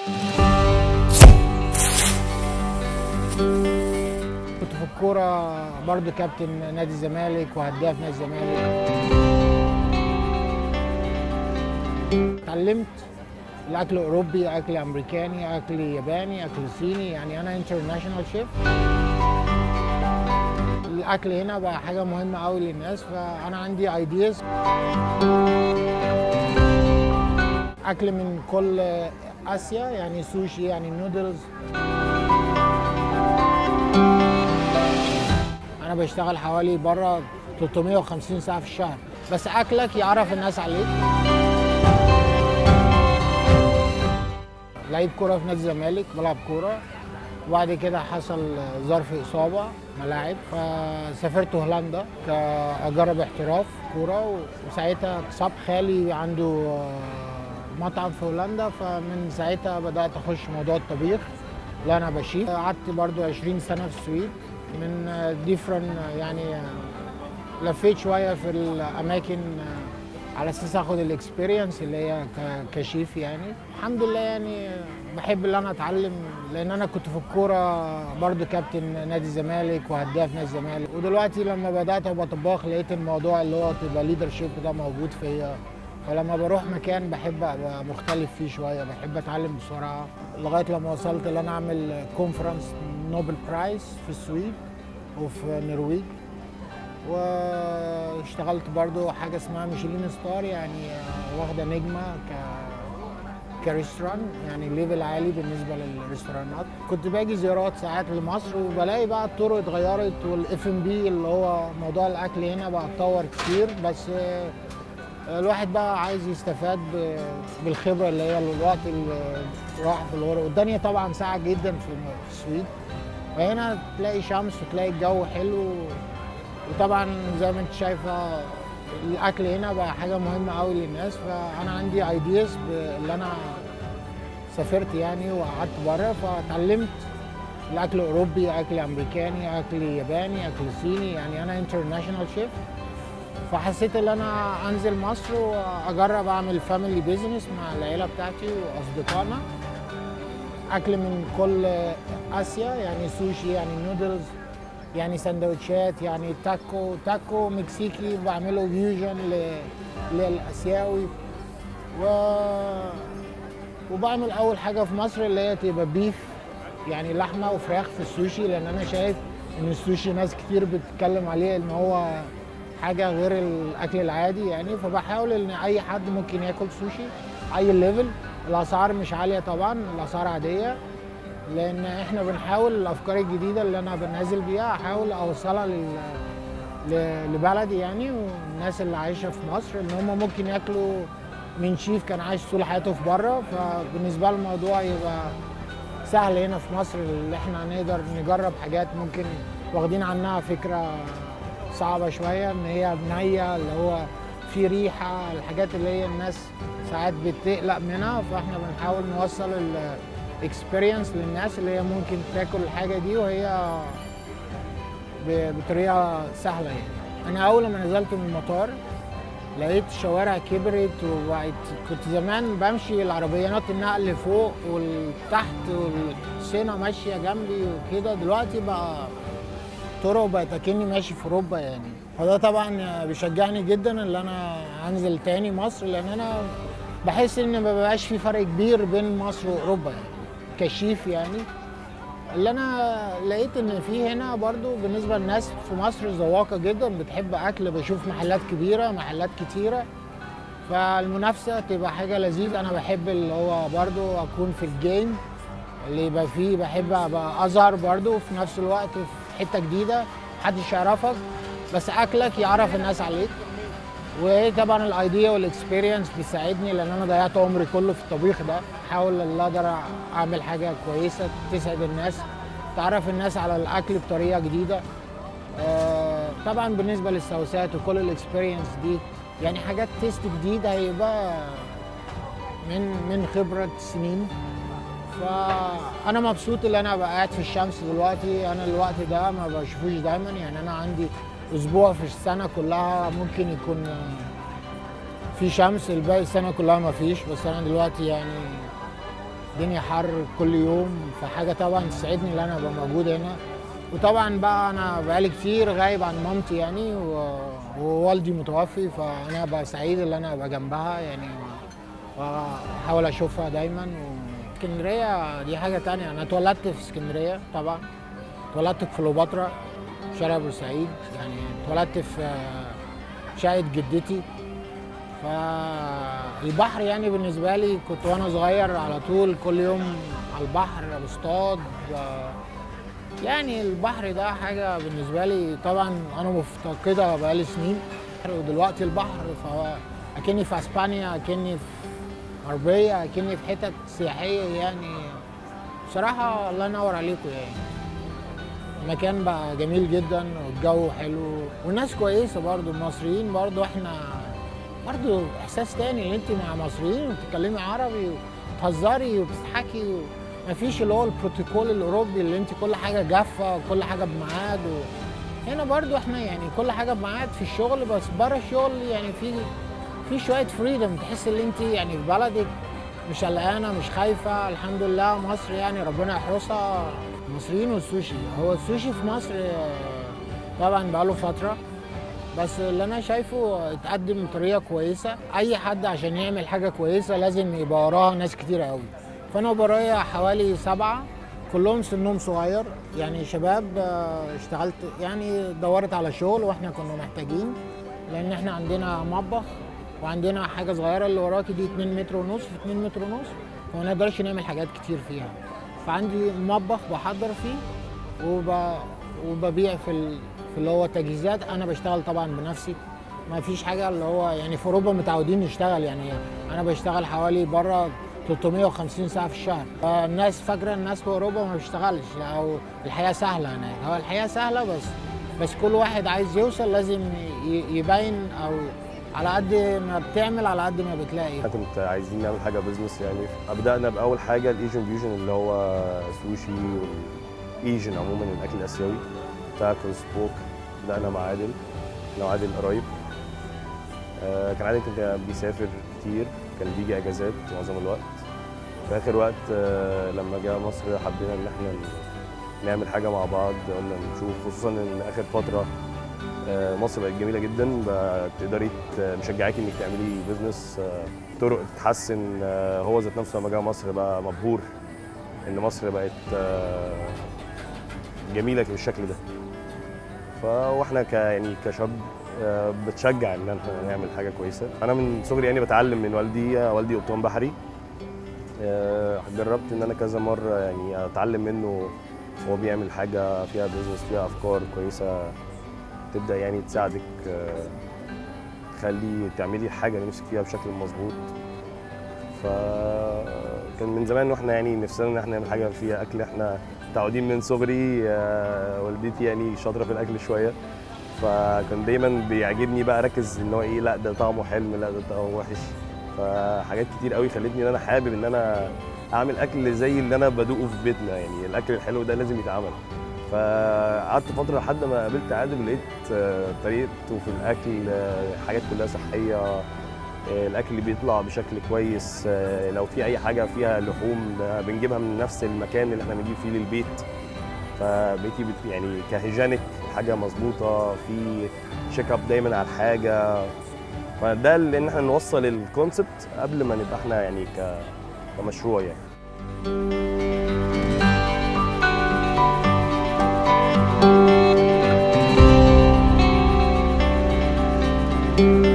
كنت في الكورة برضو كابتن نادي الزمالك وهداف نادي الزمالك. اتعلمت الأكل الأوروبي، أكل أمريكاني، أكل ياباني، أكل صيني، يعني أنا انترناشونال شيف. الأكل هنا بقى حاجة مهمة أوي للناس، فأنا عندي ايدياز. أكل من كل آسيا، يعني سوشي، يعني نودلز. أنا بشتغل حوالي بره 350 ساعة في الشهر، بس أكلك يعرف الناس عليك. لعيب كورة في نادي الزمالك، بلعب كورة، وبعد كده حصل ظرف إصابة ملاعب، فسافرت هولندا أجرب احتراف كورة، وساعتها اتصاب خالي عنده مطعم في هولندا، فمن ساعتها بدأت أخش موضوع الطبيخ اللي أنا بشيف. قعدت برضو 20 سنة في السويد من ديفرن، يعني لفيت شوية في الأماكن على اساس اخد الاكسبيرينس اللي هي كشيف. يعني الحمد لله، يعني بحب ان انا اتعلم، لان انا كنت في الكوره برضو كابتن نادي الزمالك وهداف نادي الزمالك، ودلوقتي لما بدات ابقى طباخ لقيت الموضوع اللي هو تبقى ليدرشيب ده موجود فيا. فلما بروح مكان بحب ابقى مختلف فيه شويه، بحب اتعلم بسرعه، لغايه لما وصلت ان انا اعمل كونفرنس نوبل برايز في السويد وفي النرويج. واشتغلت برضو حاجة اسمها ميشيلين ستار، يعني واخدة نجمة كريستوران، يعني ليفل عالي بالنسبة للريستورانات. كنت باجي زيارات ساعات لمصر، وبلاقي بقى الطرق اتغيرت، والاف ام بي اللي هو موضوع الاكل هنا بقى اتطور كتير، بس الواحد بقى عايز يستفاد بالخبرة اللي هي الوقت اللي راح في الغرب. والدنيا طبعا ساعة جدا في السويد، وهنا تلاقي شمس وتلاقي الجو حلو، وطبعا زي ما انت شايفه الاكل هنا بقى حاجه مهمه قوي للناس. فانا عندي ايدياز اللي انا سافرت يعني وقعدت بره، فتعلمت الاكل الاوروبي، اكل امريكاني، اكل ياباني، اكل صيني، يعني انا انترناشونال شيف. فحسيت ان انا انزل مصر واجرب اعمل فاميلي بيزنس مع العيله بتاعتي واصدقائنا، اكل من كل اسيا، يعني سوشي، يعني نودلز، يعني سندوتشات، يعني تاكو مكسيكي بعمله فيوجن للاسيوي. وبعمل اول حاجه في مصر اللي هي تبقى بيف، يعني لحمه وفراخ في السوشي، لان انا شايف ان السوشي ناس كتير بتتكلم عليه ان هو حاجه غير الاكل العادي، يعني فبحاول ان اي حد ممكن ياكل سوشي اي ليفل. الاسعار مش عاليه طبعا، الاسعار عاديه، لان احنا بنحاول الافكار الجديده اللي انا بنزل بيها احاول اوصلها لبلدي، يعني والناس اللي عايشه في مصر ان هم ممكن ياكلوا من شيف كان عايش طول حياته في بره، فبالنسبه لهم الموضوع يبقى سهل هنا في مصر، اللي احنا نقدر نجرب حاجات ممكن واخدين عنها فكره صعبه شويه، ان هي نيه، اللي هو في ريحه، الحاجات اللي هي الناس ساعات بتقلق منها، فاحنا بنحاول نوصل اكسبيرينس للناس اللي هي ممكن تاكل الحاجه دي وهي بطريقه سهله. يعني انا اول ما نزلت من المطار لقيت الشوارع كبرت، وبقت كنت زمان بمشي العربيات النقل فوق والتحت والصينه ماشيه جنبي وكده، دلوقتي بقى طرق بقت اكني ماشي في اوروبا يعني. فده طبعا بيشجعني جدا ان انا انزل تاني مصر، لان انا بحس ان ما بقاش في فرق كبير بين مصر واوروبا يعني كشيف. يعني اللي انا لقيت ان في هنا برضو بالنسبه للناس في مصر ذواقه جدا، بتحب اكل، بشوف محلات كبيره، محلات كتيره، فالمنافسه تبقى حاجه لذيذه. انا بحب اللي هو برضو اكون في الجيم اللي يبقى فيه، بحب ابقى اظهر برضو في نفس الوقت في حته جديده محدش يعرفك، بس اكلك يعرف الناس عليك. وطبعا الايديا والاكسبيرينس بيساعدني، لان انا ضيعت عمري كله في الطبيخ ده. احاول ان اقدر اعمل حاجه كويسه تسعد الناس، تعرف الناس على الاكل بطريقه جديده. طبعا بالنسبه للسوسات وكل الاكسبيرينس دي، يعني حاجات تيست جديد هيبقى من خبره سنين. فانا مبسوط ان انا ابقى قاعد في الشمس دلوقتي. انا الوقت ده ما بشوفوش دايما، يعني انا عندي اسبوع في السنه كلها ممكن يكون في شمس، الباقي السنه كلها ما فيش. بس انا دلوقتي يعني الدنيا حر كل يوم، فحاجه طبعا تسعدني ان انا ابقى موجود هنا. وطبعا بقى انا بقالي كتير غايب عن مامتي يعني، ووالدي متوفي، فانا بقى سعيد ان انا ابقى جنبها يعني، واحاول اشوفها دايما. اسكندريه دي حاجه تانية. انا اتولدت في اسكندريه طبعا، اتولدت في كليوباترا شارع بورسعيد، يعني اتولدت في شقه جدتي. فالبحر يعني بالنسبه لي كنت وانا صغير على طول كل يوم على البحر بصطاد. يعني البحر ده حاجه بالنسبه لي طبعا انا مفتقدها بقالي سنين. ودلوقتي البحر فهو اكني في اسبانيا، اكني في غربيه، اكني في حتت سياحيه يعني. بصراحه الله ينور عليكم يعني. المكان بقى جميل جدا والجو حلو والناس كويسه برضو. المصريين برضو احنا برضو احساس تاني ان انت مع مصريين وبتتكلمي عربي وتهزري وبتضحكي، مفيش اللي هو البروتوكول الاوروبي اللي انت كل حاجه جافه وكل حاجه بميعاد. هنا برضو احنا يعني كل حاجه بميعاد في الشغل، بس بره الشغل يعني في شويه فريدم، تحس ان انت يعني في بلدك مش قلقانه مش خايفه. الحمد لله مصر يعني ربنا يحرسها. المصريين والسوشي، هو السوشي في مصر طبعا بقاله فتره، بس اللي انا شايفه اتقدم بطريقه كويسه. اي حد عشان يعمل حاجه كويسه لازم يبقى وراها ناس كتير قوي. فانا ورايا حوالي 7 كلهم سنهم صغير يعني شباب. اشتغلت يعني دورت على شغل واحنا كنا محتاجين، لان احنا عندنا مطبخ وعندنا حاجه صغيره اللي وراكي دي 2 متر ونص في 2 متر ونص، فما نقدرش نعمل حاجات كتير فيها. فعندي مطبخ بحضر فيه وببيع في اللي هو تجهيزات. انا بشتغل طبعا بنفسي، ما فيش حاجه اللي هو يعني في اوروبا متعودين نشتغل يعني. انا بشتغل حوالي بره 350 ساعه في الشهر. الناس فاكره الناس في اوروبا ما بيشتغلش او الحياه سهله هناك. هو الحياه سهله بس كل واحد عايز يوصل لازم يبين، او على قد ما بتعمل على قد ما بتلاقي. احنا كنت عايزين نعمل حاجه بزنس يعني. بدانا باول حاجه الايجن فيوجن اللي هو سوشي والايجن عموما الاكل الاسيوي، تاكوز بوك. بدانا مع عادل، انا وعادل قرايب. كان عادل كان بيسافر كتير، كان بيجي اجازات معظم الوقت. في اخر وقت لما جه مصر حبينا ان احنا نعمل حاجه مع بعض. قلنا نشوف، خصوصا ان اخر فتره مصر بقت جميله جدا، بقى تقدري مشجعاكي انك تعملي بزنس، طرق تتحسن. هو ذات نفسه لما جه مصر بقى مبهور ان مصر بقت جميله بالشكل ده. واحنا يعني كشاب بتشجع ان احنا نعمل حاجه كويسه. انا من صغري يعني بتعلم من والدي قبطان بحري. جربت ان انا كذا مره يعني اتعلم منه، هو بيعمل حاجه فيها بزنس فيها افكار كويسه تبدا يعني تساعدك تخلي تعملي حاجه نفسك فيها بشكل مظبوط. فكان من زمان واحنا يعني نفسنا ان احنا نعمل حاجه فيها اكل. احنا متعودين من صغري، والدتي يعني شاطره في الاكل شويه، فكان دايما بيعجبني بقى اركز ان هو ايه، لا ده طعمه حلو، لا ده طعمه وحش. فحاجات كتير قوي خلتني ان انا حابب ان انا اعمل اكل زي اللي انا بدوقه في بيتنا، يعني الاكل الحلو ده لازم يتعمل. فقعدت فتره لحد ما قابلت عادل ولقيت طريقته في الاكل حاجات كلها صحيه، الاكل اللي بيطلع بشكل كويس. لو في اي حاجه فيها لحوم بنجيبها من نفس المكان اللي احنا بنجيب فيه للبيت، فبيتي يعني كهيجينيك حاجه مظبوطه، في تشيك اب دايما على الحاجه. فده اللي ان احنا نوصل الكونسبت قبل ما نبقى احنا يعني كمشروع يعني.